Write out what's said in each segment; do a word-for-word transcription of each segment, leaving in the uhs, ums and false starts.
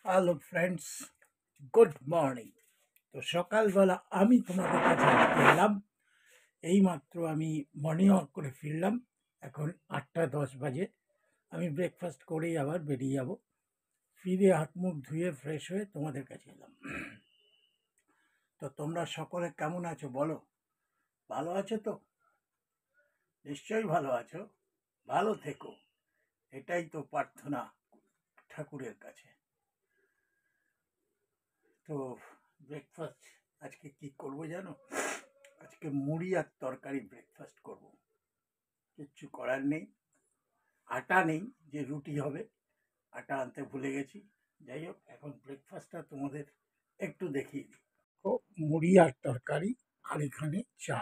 Hello friends, good morning. তো সকালবেলা আমি তোমাদের কাছে আজকে এলাম। এইমাত্র আমি মর্নিং ওয়াক করে ফিরলাম। এখন আটটা দশ বাজে। আমি ব্রেকফাস্ট করেই আবার বেরিয়ে যাব। ফিরে হাত মুখ ধুয়ে ফ্রেশ হয়ে তোমাদের কাছে এলাম। তো তোমরা সকলে কেমন আছো বলো? ভালো আছো তো? নিশ্চয়ই ভালো আছো। ভালো থেকো, এটাই তো প্রার্থনা ঠাকুরের কাছে। তো ব্রেকফাস্ট আজকে কি করবো জানো? আজকে মুড়ি আর তরকারি ব্রেকফাস্ট করব। কিচ্ছু করার নেই, আটা নেই যে রুটি হবে, আটা আনতে ভুলে গেছি। যাই হোক, এখন ব্রেকফাস্টটা তোমাদের একটু দেখিয়ে দিই। তো মুড়ি আর তরকারি আর এখানে চা।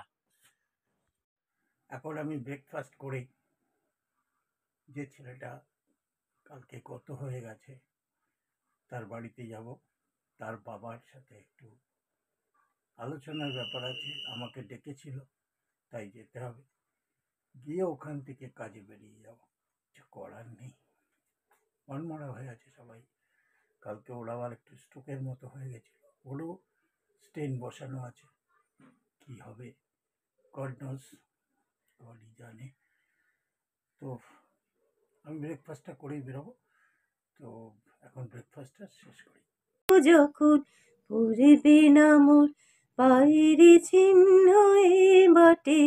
এখন আমি ব্রেকফাস্ট করে যে ছেলেটা কালকে গত হয়ে গেছে তার বাড়িতে যাব। তার বাবার সাথে একটু আলোচনার ব্যাপার আছে, আমাকে ডেকেছিল, তাই যেতে হবে। গিয়ে ওখান থেকে কাজে বেরিয়ে যাব। কিছু করার নেই, মনমরা হয়ে আছে সবাই। কালকে ওর আবার একটু স্ট্রোকের মতো হয়ে গেছিল, ওরও স্টেন বসানো আছে। কি হবে গড নোস, গডই জানে। তো আমি ব্রেকফাস্টটা করেই বেরোবো। তো এখন ব্রেকফাস্টটা শেষ করি। যখন পড়বে না মোর পায়ের চিহ্ন এ বাটে,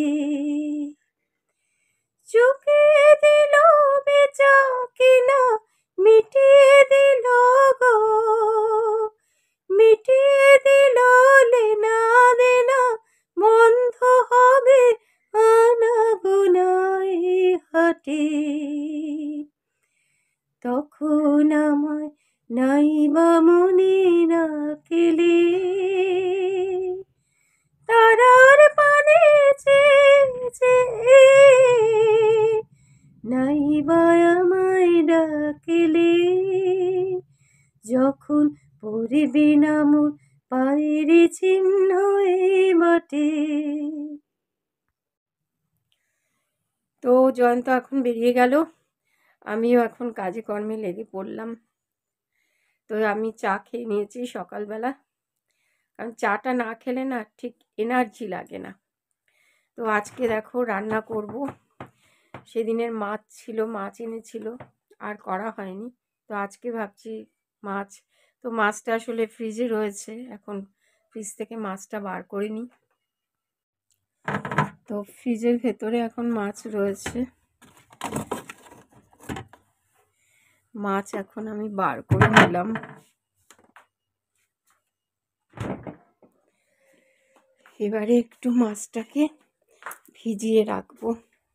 চোখে দিল বেচা কিনা মিটিয়ে দিল গো, মিটিয়ে দিল লেনা দেনা, বন্ধ হবে আনা গোনায় হাটে। তখন আমায় নাইবা মনে রাখলে, তারার পানে চেয়ে নাইবা আমায় ডাকলে, যখন পড়বে না মোর পায়ের চিহ্ন এ বাটে। তো জয়ন্ত এখন বেরিয়ে গেল, আমিও এখন কাজে কর্মে লেগে পড়লাম। তো আমি চা খেয়ে নিয়েছি সকালবেলা, কারণ চাটা না খেলে না ঠিক এনার্জি লাগে না। তো আজকে দেখো রান্না করব। সেদিনের মাছ ছিল, মাছ এনেছিল, আর করা হয়নি। তো আজকে ভাবছি মাছ, তো মাছটা আসলে ফ্রিজে রয়েছে, এখন ফ্রিজ থেকে মাছটা বার করে নিই। তো ফ্রিজের ভেতরে এখন মাছ রয়েছে, মাছ এখন আমি বার করে নিলাম। এবারে একটু মাছটাকে ভিজিয়ে রাখবো।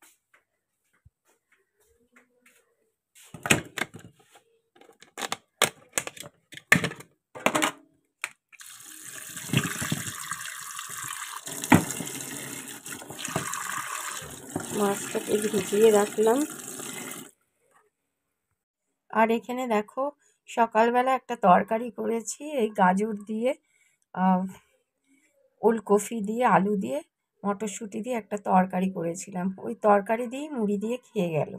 মাছটাকে ভিজিয়ে রাখলাম। আর এখানে দেখো সকালবেলা একটা তরকারি করেছি, এই গাজর দিয়ে, ওলকপি দিয়ে, আলু দিয়ে, মটরশুঁটি দিয়ে একটা তরকারি করেছিলাম। ওই তরকারি দিয়েই মুড়ি দিয়ে খেয়ে গেল।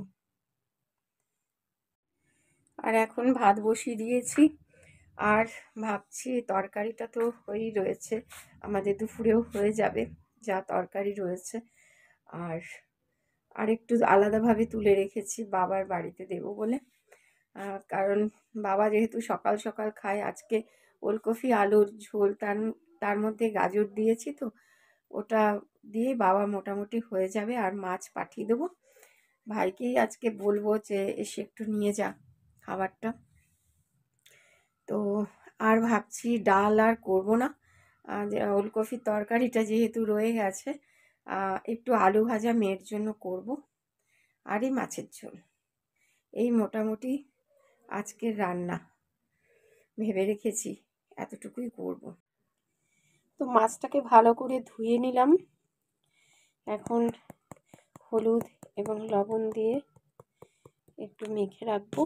আর এখন ভাত বসিয়ে দিয়েছি, আর ভাবছি তরকারিটা তো হয়েই রয়েছে, আমাদের দুপুরেও হয়ে যাবে যা তরকারি রয়েছে। আর আর একটু আলাদাভাবে তুলে রেখেছি বাবার বাড়িতে দেবো বলে, কারণ বাবা যেহেতু সকাল সকাল খায়। আজকে ওলকপি আলুর ঝোল, তার তার মধ্যে গাজর দিয়েছি, তো ওটা দিয়ে বাবা মোটামুটি হয়ে যাবে। আর মাছ পাঠিয়ে দেবো, ভাইকেই আজকে বলবো যে এসে একটু নিয়ে যা খাবারটা। তো আর ভাবছি ডাল আর করবো না, ওলকপির তরকারিটা যেহেতু রয়ে গেছে, একটু আলু ভাজা মেয়ের জন্য করব, আর এই মাছের ঝোল। এই মোটামুটি আজকের রান্না ভেবে রেখেছি, এতটুকুই করব। তো মাছটাকে ভালো করে ধুয়ে নিলাম, এখন হলুদ এবং লবণ দিয়ে একটু মেখে রাখবো।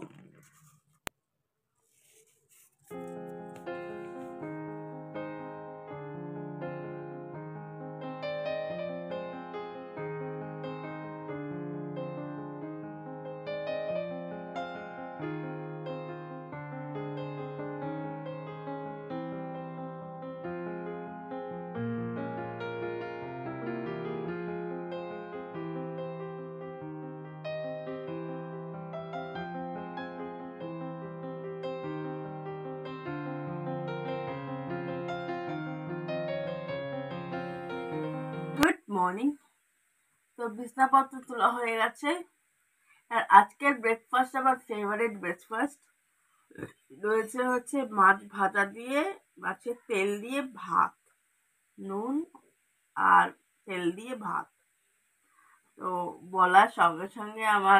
মর্নিং। তো বিছনাপত্র তোলা হয়ে গেছে, আর আজকের ব্রেকফাস্ট আমার ফেভারিট ব্রেকফাস্ট রয়েছে হচ্ছে মাছ ভাজা দিয়ে, মাছের তেল দিয়ে ভাত, নুন আর তেল দিয়ে ভাত। তো বলার সঙ্গে সঙ্গে আমার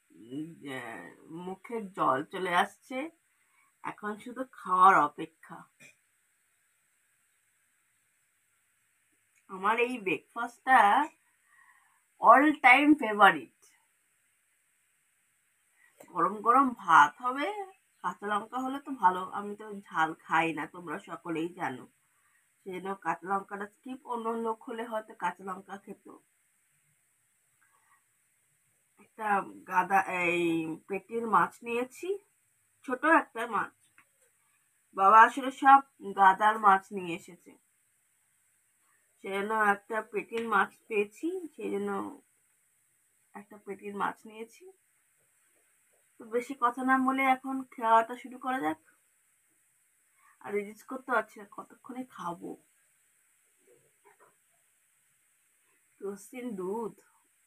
মুখে জল চলে আসছে, এখন শুধু খাওয়ার অপেক্ষা। আমার এই ব্রেকফাস্টটা অল টাইম ফেভারিট। গরম গরম ভাত হবে, কাঁচা লঙ্কা হলে তো ভালো, আমি তো ঝাল খাই না, তোমরা সকলেই জানো, সেজন্য কাঁচা লঙ্কাটা স্কিপ। অন্য লোক হলে হয়তো কাঁচা লঙ্কা খেত। একটা গাদা এই পেটির মাছ নিয়েছি, ছোট একটা মাছ। বাবা আসলে সব গাদার মাছ নিয়ে এসেছে, সেজন্য একটা পেটির মাছ পেয়েছি, সেই জন্য একটা পেটির মাছ নিয়েছি। তো বেশি কথা না বলে এখন খাওয়াটা শুরু করা যাক। আর রেজিস্ট করতে পারছি না কতক্ষণে খাবো। রসিন দুধ,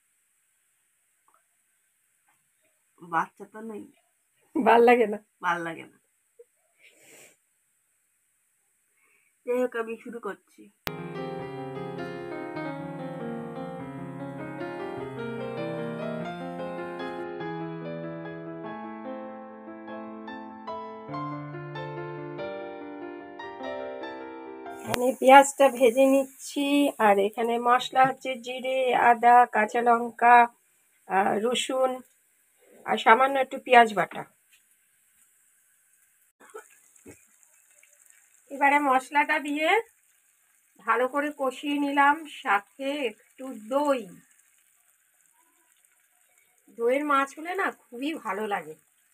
বাচ্চা তো নেই, ভাল লাগে না, ভাল লাগে না। যাই হোক, আমি শুরু করছি। এখানে পেঁয়াজটা ভেজে নিচ্ছি, আর এখানে মশলা হচ্ছে জিরে, আদা, কাঁচা লঙ্কা, রসুন আর সামান্য একটু পেঁয়াজ বাটা। এবারে মশলাটা দিয়ে ভালো করে কষিয়ে নিলাম, সাথে একটু দই। দইয়ের মাছ হলে না খুবই ভালো লাগে।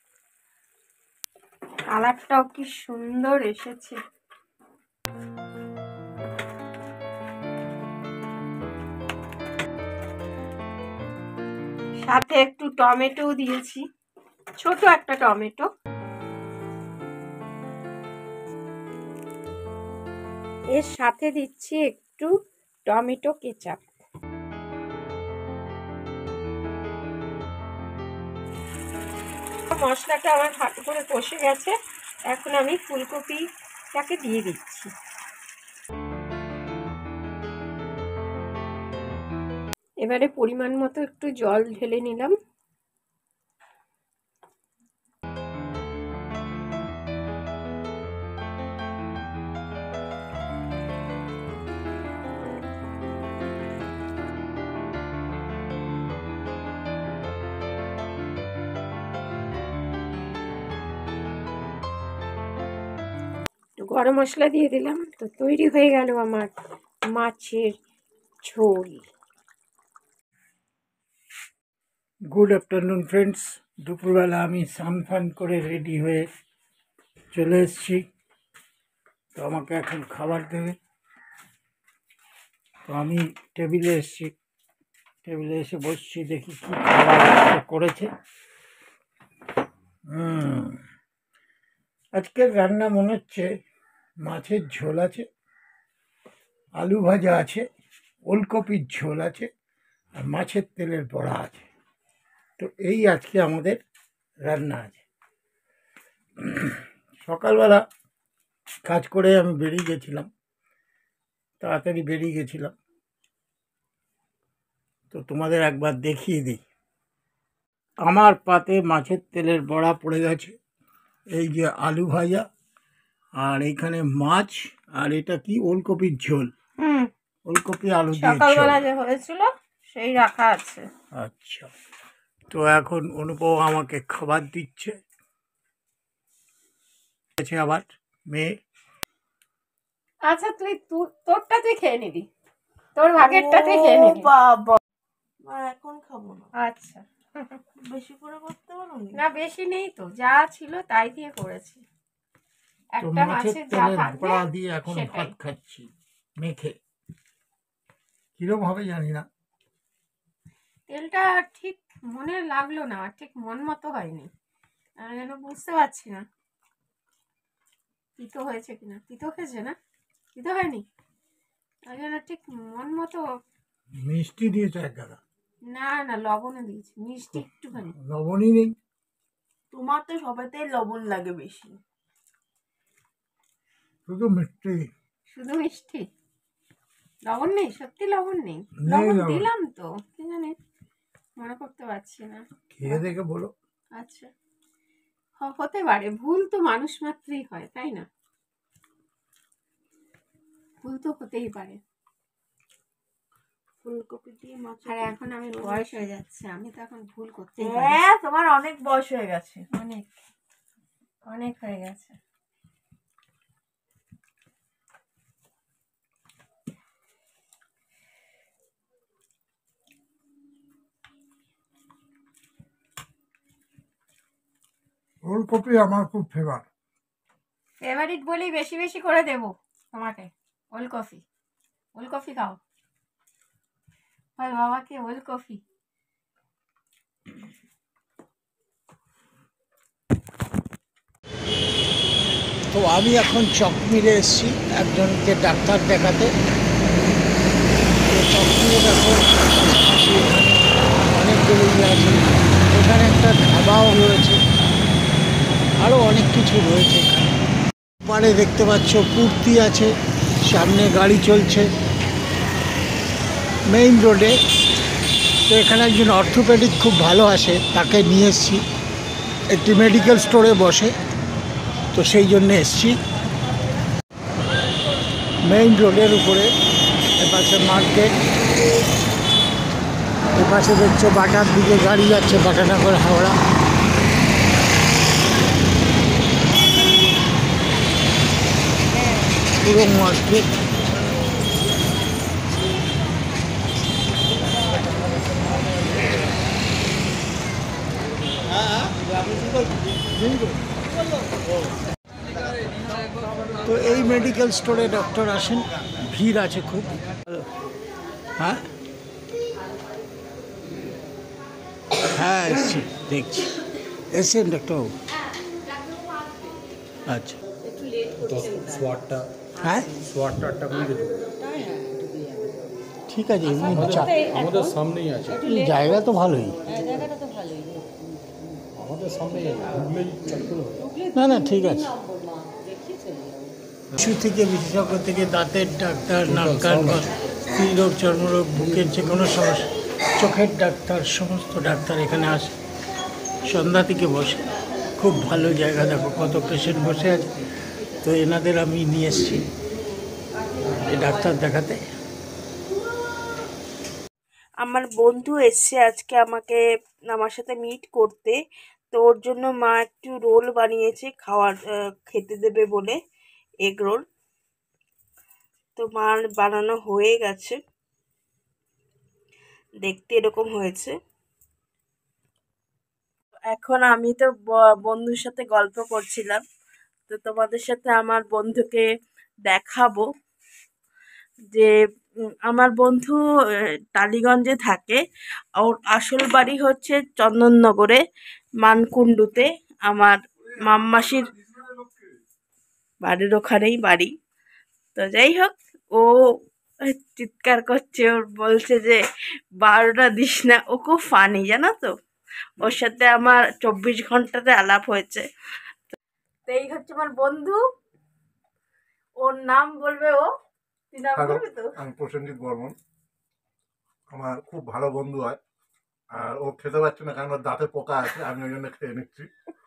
কালারটাও কি সুন্দর এসেছে। সাথে একটু টমেটো দিয়েছি, ছোট একটা টমেটো। এর সাথে দিচ্ছি একটু টমেটো কেচাপ। মশলাটা আমার ভালো করে কষে গেছে, এখন আমি ফুলকপিটাকে দিয়ে দিচ্ছি। এবারে পরিমাণ মতো একটু জল ঢেলে নিলাম। গরম মশলা দিয়ে দিলাম। তো তৈরি হয়ে গেল আমার মাছের ঝোল। Good afternoon friends. দুপুরবেলা আমি স্নান ফান করে রেডি হয়ে চলে এসেছি। তো আমাকে এখন খাবার দেবে। তো আমি টেবিলে এসেছি, টেবিলে এসে বসছি, দেখি কী খাবার করেছে। হুম আজকের রান্না মনে হচ্ছে মাছের ঝোল আছে, আলু ভাজা আছে, ওলকপির ঝোল আছে, আর মাছের তেলের বড়া আছে। তো এই আজকে আমাদের রান্না আছে। সকালবেলা কাজ করে আমি বেরিয়ে গেছিলাম, তাড়াতাড়ি বেরিয়ে গেছিলাম। তো তোমাদের একবার দেখিয়ে দিই। আমার পাতে মাছের তেলের বড়া পড়ে গেছে, এই যে আলু ভাজা, আর এইখানে মাছ, আর এটা কি ওলকপির ঝোল। হুম, ওলকপি আলু দিয়ে ঝোল। সকালবেলা যে হয়েছিল সেই রাখা আছে। আচ্ছা, তো এখন অনুপম আমাকে খাবার দিচ্ছে। আছে আবার মেয়ে। আচ্ছা, তুই তোরটা তুই খেয়ে নিবি, তোর ভাগেরটা তুই খেয়ে নিবি। বাবা, এখন খাবো না। আচ্ছা, বেশি করে করতে পারো না বেশি নেই তো, যা ছিল তাই দিয়ে করেছি। তো একটা মাছের মাছের যা তেলের থাকবে বড়া দিয়ে এখন সেটাই। ভাত খাচ্ছি মেখে। কিরম হবে জানি না, তেলটা ঠিক মনে লাগলো না, ঠিক মন মতো হয়নি, আমি যেন বুঝতে পারছি না তিতো হয়েছে কিনা। তিতো হয়েছে না, তিতো হয়নি, ওই জন্য ঠিক মন মতো মিষ্টি দিয়েছে এক গাদা, না না লবণও দিয়েছি, মিষ্টি একটুখানি। লবণই নেই। তোমার তো সবাইতেই লবণ লাগে বেশি। শুধু মিষ্টি শুধু মিষ্টি, লবণ নেই? সত্যি লবণ নেই? নেই লবণ লবণ। দিলাম তো, কি জানি মনে করতে পারছি না। খেয়ে দেখে বলো। আচ্ছা, হ- হতে পারে, ভুল তো মানুষ মাত্রই হয়, তাই না? ভুল তো হতেই পারে। ফুলকপি দিয়ে মাছ। আর এখন আমি বয়স হয়ে যাচ্ছে, আমি তো এখন ভুল করতেই পারি। হ্যাঁ, তোমার অনেক বয়স হয়ে গেছে। অনেক অনেক হয়ে গেছে। ওলকপি আমার খুব ফেভার। ফেভারিট বলেই বেশি বেশি করে দেবো তোমাকে। ওলকপি, ওলকপি খাও, ভাই বাবাকে ওলকপি। তো আমি এখন চকমিলে এসেছি একজনকে ডাক্তার দেখাতে। তো চকমিলে দেখো আশেপাশে এখানে অনেকগুলো ইয়ে আছে, এখানে একটা ধাবাও রয়েছে, আরও অনেক কিছু রয়েছে এখানে। পারে দেখতে পাচ্ছ কুর্তি আছে, সামনে গাড়ি চলছে মেইন রোডে। তো এখানে একজন অর্থোপেডিক খুব ভালো আসে, তাকে নিয়ে এসেছি। একটি মেডিকেল স্টোরে বসে, তো সেই জন্য এসছি মেইন রোডের উপরে। এপাশে মার্কেট, এপাশে দেখছো বাটার দিকে গাড়ি যাচ্ছে, বাটানগর হাওড়া। পুরো মার্কেট। তো এই মেডিকেল স্টোরে ডক্টর আসেন, ভিড় আছে খুব। হ্যাঁ হ্যাঁ এসছি, দেখছি এসছেন ডাক্তারবাবু? আচ্ছা সোয়াটটা হ্যাঁ সোয়াটটা আটটা পর্যন্ত ঢুকবে। ঠিক আছে, এমনি চা- আমাদের সামনেই আছে, জায়গা তো ভালোই। আমাদের সামনেই আছে, ঢুকলেই চট করে হবে। না না ঠিক আছে। শিশু থেকে বিশেষজ্ঞ থেকে দাঁতের ডাক্তার, নাক কান বা স্ত্রীরোগ, চর্মরোগ, বুকের যে কোনো সমস্যা, চোখের ডাক্তার, সমস্ত ডাক্তার এখানে আসে, সন্ধ্যা থেকে বসে। খুব ভালো জায়গা, দেখো কত পেশেন্ট বসে আছে। তো এনাদের আমি নিয়ে এসেছি এই ডাক্তার দেখাতে। আমার বন্ধু এসছে আজকে আমাকে আমার সাথে মিট করতে। তো ওর জন্য মা একটু রোল বানিয়েছে, খাওয়ার আহ, খেতে দেবে বলে, এগ রোল। তো মার বানানো হয়ে গেছে, দেখতে এরকম হয়েছে। এখন আমি তো ব- বন্ধুর সাথে গল্প করছিলাম, তো তোমাদের সাথে আমার বন্ধুকে দেখাবো। যে উম, আমার বন্ধু আহ, টালিগঞ্জে থাকে, ওর আসল বাড়ি হচ্ছে চন্দননগরে, মানকুণ্ডুতে। আমার মাম্মাসির বাড়ির ওখানেই বাড়ি। তো যাই হোক, ও চিৎকার করছে, ওর বলছে যে বারোটা দিস না। ও খুব ফানি, জানো তো, ওর সাথে আমার চব্বিশ ঘন্টাতে আলাপ হয়েছে। তো এই হচ্ছে আমার বন্ধু, ওর নাম বলবে ও। তুই নাম হ্যালো, বলবি তো? আমি প্রসেনজিৎ বর্মন। আমার খুব ভালো বন্ধু হয়, আর ও খেতে পারছে না কারণ ওর দাঁতে পোকা আছে, আমি ওই জন্য খেয়ে নিচ্ছি।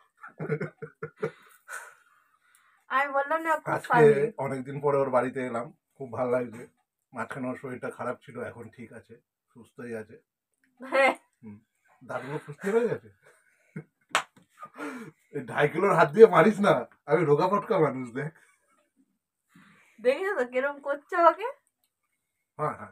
আমি বললাম না, খুব আজকে ফানি। অনেকদিন পরে ওর বাড়িতে এলাম, খুব ভালো লাগছে। মাঝখানে ওর শরীরটা খারাপ ছিল, এখন ঠিক আছে, সুস্থই আছে। হ্যাঁ, হুম, দাঁতগুলো ফুসতে হয়ে গেছে। এই ঢাই কিলোর হাত দিয়ে মারিস না, আমি রোগা ফটকা মানুষ, দেখ। দেখেছো তো কিরম করছে আমাকে। হ্যাঁ হ্যাঁ,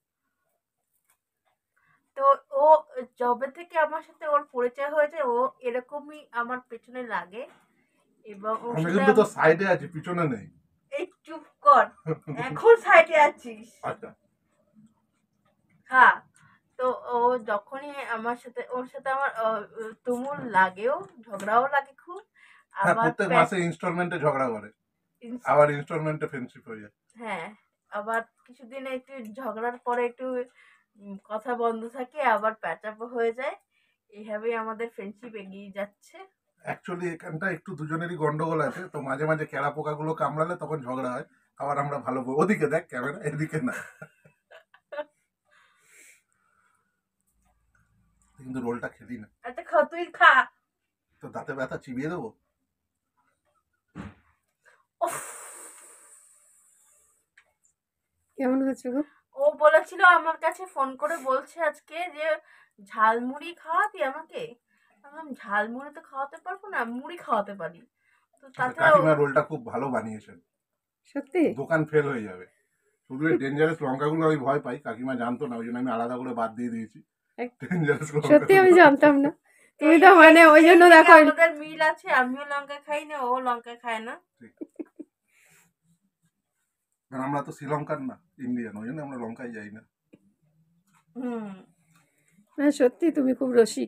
তো ও যবে থেকে আমার সাথে ওর পরিচয় হয়েছে, ও এরকমই আমার পেছনে লাগে। এবং ওর আমি সাথে কিন্তু তো আম- সাইডে আছি, পিছনে নেই। এই চুপ কর, এখন সাইডে আছিস। আচ্ছা, হ্যাঁ। তো ও যখনই আমার সাথে, ওর সাথে আমার আহ, তুমুল লাগেও, ঝগড়াও লাগে খুব। হ্যাঁ, আবার প্রত্যেক প্যাচ- মাসে ইনস্টলমেন্টে ঝগড়া করে, ইনস- আবার ইনস্টলমেন্টে ফ্রেন্ডশিপ হয়ে যায়। হ্যাঁ, আবার কিছুদিন একটু ঝগড়ার পরে একটু উম, কথা বন্ধ থাকে আবার প্যাচাপও হয়ে যায়। এইভাবেই আমাদের ফ্রেন্ডশিপ এগিয়ে যাচ্ছে। অ্যাকচুয়ালি এখানটা একটু দুজনেরই গন্ডগোল আছে, তো মাঝে মাঝে কেড়া পোকাগুলো কামড়ালে তখন ঝগড়া হয়। আবার আমরা ভালো বউ- ওদিকে দেখ ক্যামেরা, এদিকে না। কিন্তু রোলটা খেলি না, আচ্ছা খা, তুই খা। তো দাঁতে ব্যথা চিবিয়ে দেবো। উফ, কেমন হয়েছে গো? ও বলেছিল আমার কাছে ফোন করে বলছে আজকে যে ঝালমুড়ি খাওয়াতি আমাকে। আমি বললাম, ঝালমুড়ি তো খাওয়াতে পারবো না, মুড়ি খাওয়াতে পারি। তো তাতে কাকিমা রোলটা খুব ভালো বানিয়েছেন, সত্যি? দোকান ফেল হয়ে যাবে। শুধু এই ডেঞ্জারাস লঙ্কাগুলো আমি ভয় পাই, কাকিমা জানতো না, ওই জন্য আমি আলাদা করে বাদ দিয়ে দিয়েছি এক- ডেঞ্জারাস সত্যি আমি লঙ্কা। জানতাম না। তুমি এই- তো মানে এই- ওই জন্য এইদিকে দেখো আমাদের মিল আছে, আমিও লঙ্কা খাই না, ও লঙ্কা খায় না। কারণ আমরা তো শ্রীলঙ্কার না, ইন্ডিয়ান, ওই জন্য আমরা লঙ্কায় যাই না। হুম। না সত্যি তুমি খুব রসিক।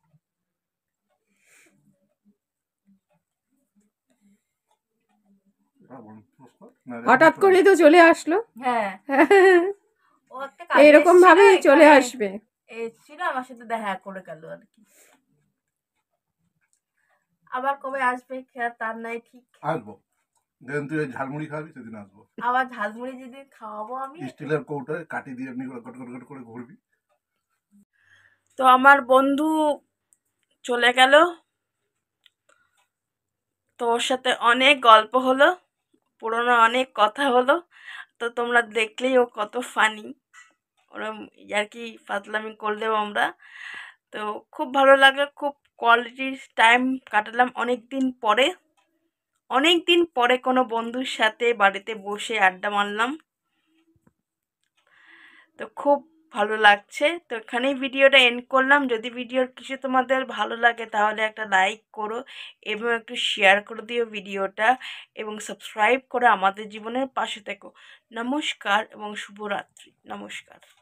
এবার বলুন, প্রশ্ন? না, হঠাৎ এরকম করে তো চলে আসলো। হ্যাঁ, ও একটা কাজে এইরকম এসেছিল ভাবেই চলে এখানে, আসবে। এসেছিল আমার সাথে দেখা করে গেল আর কি। আবার কবে আসবে খেয়াল তার নাই ঠিক। আসবো, যেদিন তুই ওই ঝালমুড়ি খাবি সেদিন আসবো। আবার ঝালমুড়ি যেদিন খাওয়াবো আমি। স্টিলের কৌটোয় কাটি দিয়ে এমনি করে গট গট গট করে ঘুরবি। তো আমার বন্ধু চলে গেল, তো ওর সাথে অনেক গল্প হলো, পুরোনো অনেক কথা হলো। তো তোমরা দেখলেই ও কত ফানি, ওরম আর কি ফাজলামি করলেও আমরা। তো খুব ভালো লাগলো, খুব কোয়ালিটির টাইম কাটালাম অনেক দিন পরে। অনেক দিন পরে কোনো বন্ধুর সাথে বাড়িতে বসে আড্ডা মারলাম, তো খুব ভালো লাগছে। তো এখানেই ভিডিওটা এন্ড করলাম। যদি ভিডিওর কিছু তোমাদের ভালো লাগে তাহলে একটা লাইক করো এবং একটু শেয়ার করে দিও ভিডিওটা, এবং সাবস্ক্রাইব করে আমাদের জীবনের পাশে থেকো। নমস্কার এবং শুভরাত্রি। নমস্কার।